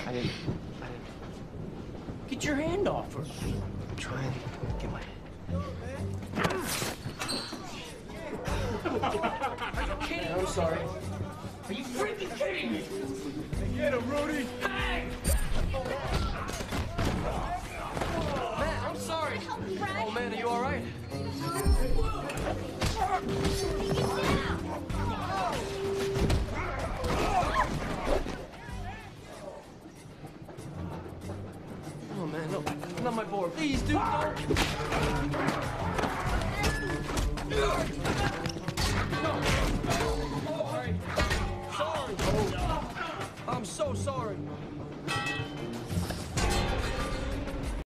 I didn't. Get your hand off her. I'm trying to get my... Are you kidding? I'm sorry. Are you freaking kidding me? Get him, Rudy! Hey! Man, I'm sorry. Oh, man, are you all right? Oh, man, no. Not my board. Please, dude, don't. Sorry. I'm so sorry.